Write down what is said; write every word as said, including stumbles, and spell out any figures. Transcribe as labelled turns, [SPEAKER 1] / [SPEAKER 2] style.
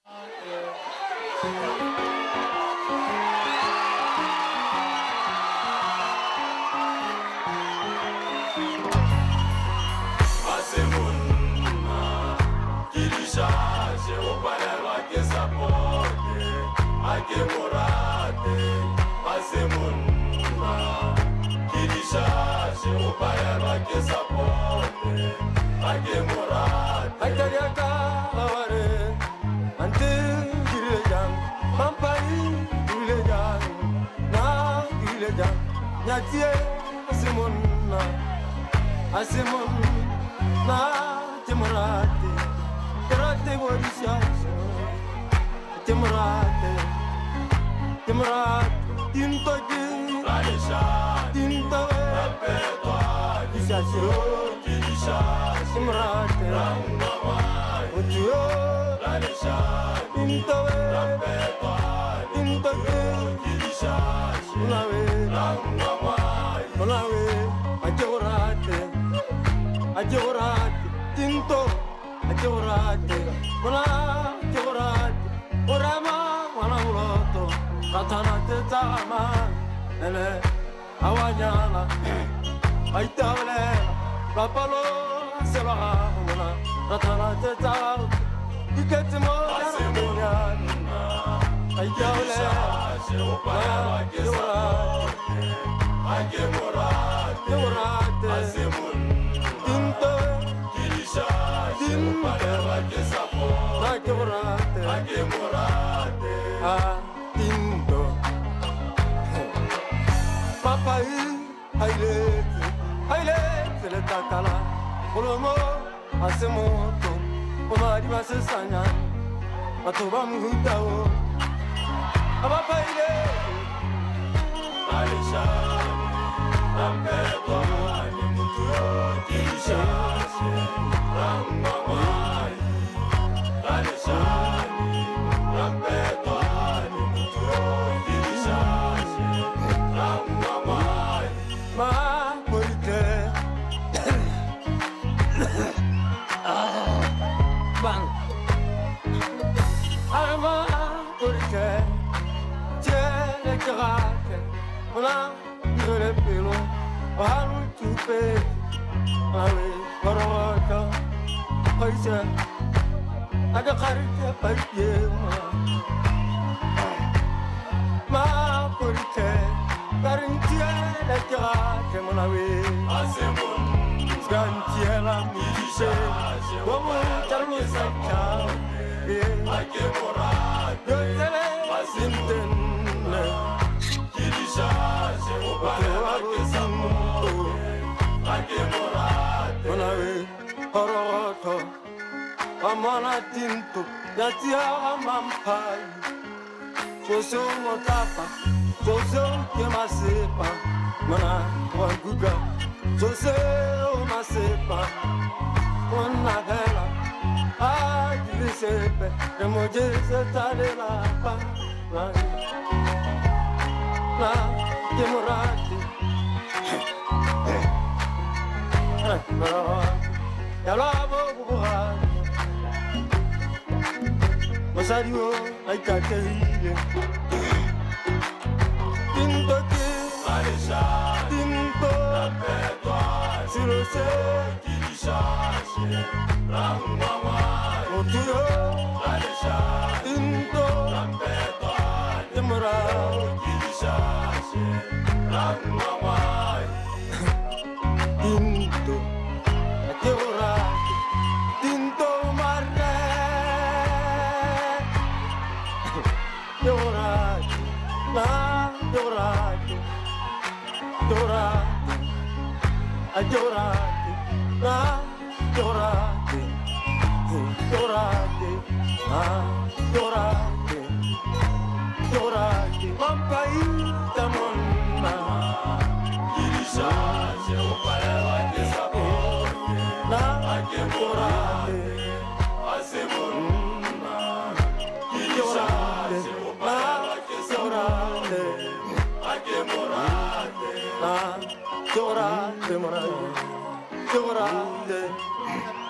[SPEAKER 1] Asimon na timrate trate borisha timrate timrate tinto di alisha tinto rapetwa disasio disha timrate rangwa ujo alisha tinto rapetwa tinto di disha nawe rangwa nawe ajorate ajorate tinto ajorate ona ajorate orama wana uloto katana tetama ele awanyala aitawle rapalo sebaga ona katana tetama iketimo asemunya aitawle ajorate ajorate ajorate asemun tinto kilisha timparate sapo ajorate ajorate ah tinto papai ailete ailete le takala kolomo asemoto omari basesanya atoba mhutao papai le alisha ambeto ni mutuo kisha ramamai alisha ambeto ni mutuo kisha ramamai ma morite bang arma morite tiene karate ona le pelo alu tupe ale korota paisa ada karite paye ma porite karintia la karate monawe asemun gantiela mise como charlo sacha e ake morate tele pasintene kilisha se opara ke samu ake morate monawe koroto amana tinto yatia amampai soso motapa soso kemasepa mana wanguga soso masepa ona hela adisepe emoje se talela pa la demorate ya la bobuha Masario ay kakeile tinto que alisha tinto rapetwa silose kilisha rangwa otuyo alisha tinto rapetwa demora kilisha rangwa tinto ateora tinto marre Dorate, la dorate, dorate, adorate, la dorate, dorate, ah dorate, dorate, mampai tamonna, kilisha se opara ke sapo, la ake dorate, asemonna, kilisha Dorate, morate, dorate,